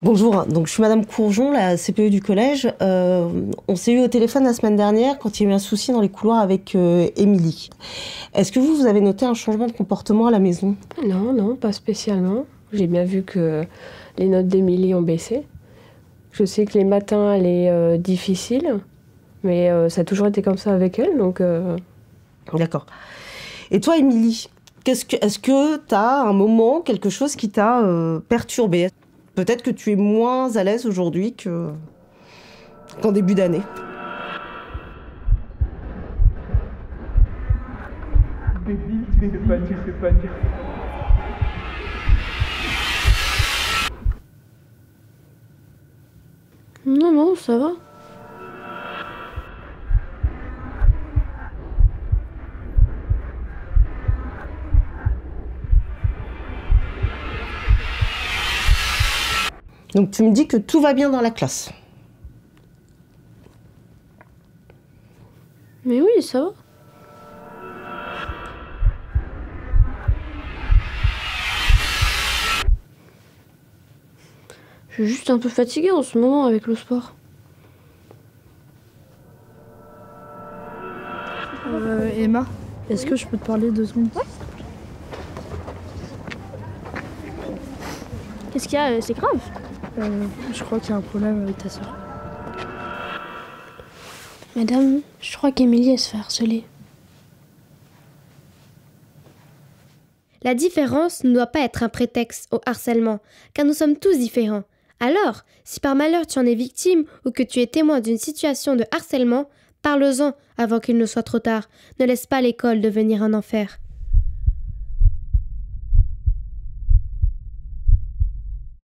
Bonjour, donc je suis Madame Courgeon, la CPE du collège. On s'est eu au téléphone la semaine dernière quand il y a eu un souci dans les couloirs avec Émilie. Est-ce que vous avez noté un changement de comportement à la maison? Non, non, pas spécialement. J'ai bien vu que les notes d'Émilie ont baissé. Je sais que les matins, elle est difficile, mais ça a toujours été comme ça avec elle, donc... D'accord. Et toi, Émilie, est-ce que tu as un moment, quelque chose qui t'a perturbée? Peut-être que tu es moins à l'aise aujourd'hui qu'en début d'année. Tu fais pas dire. Non, non, ça va. Donc tu me dis que tout va bien dans la classe. Mais oui, ça va. Je suis juste un peu fatiguée en ce moment avec le sport. Emma, est-ce que je peux te parler 2 secondes? Qu'est-ce qu'il y a? C'est grave. Je crois qu'il y a un problème avec ta soeur. Madame, je crois qu'Émilie, elle se fait harceler. La différence ne doit pas être un prétexte au harcèlement, car nous sommes tous différents. Alors, si par malheur tu en es victime ou que tu es témoin d'une situation de harcèlement, parle-en avant qu'il ne soit trop tard. Ne laisse pas l'école devenir un enfer.